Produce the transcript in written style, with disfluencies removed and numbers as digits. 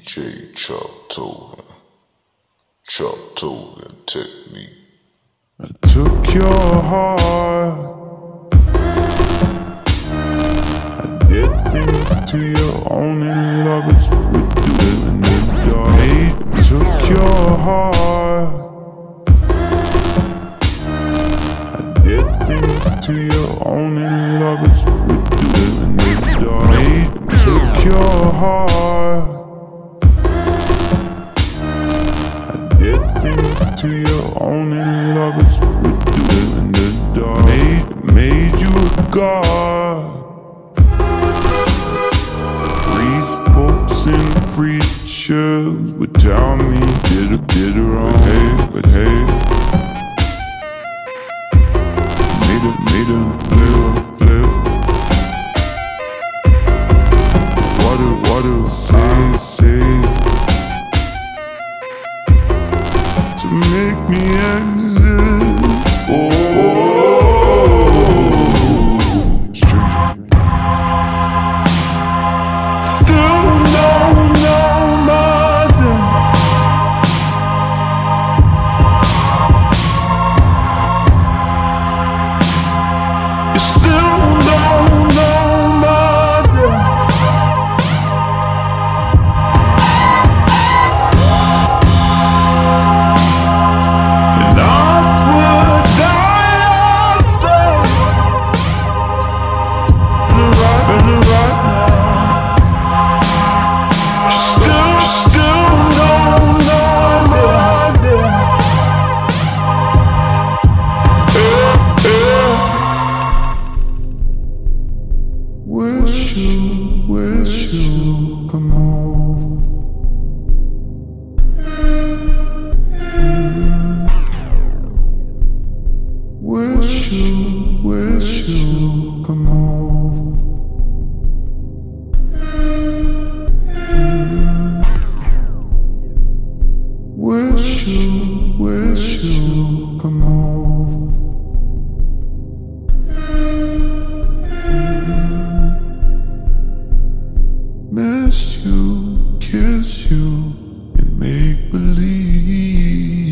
DJ Choptoven technique. I took your heart, I did things to your only lovers would do it in the dark. I took your heart, I did things to your only lovers would do it in the dark. I took your heart, I did things to your only lovers would do it in the dark. Made you a god. Priests, popes, and preachers would tell me did her wrong, but hey, made her flip. What say to make me exit. Stranger. Still no matter. You still no matter. And I would die still in the right now. Still no matter. Wish you come home. Wish you come home. Wish you come home. Miss you, kiss you, and make believe.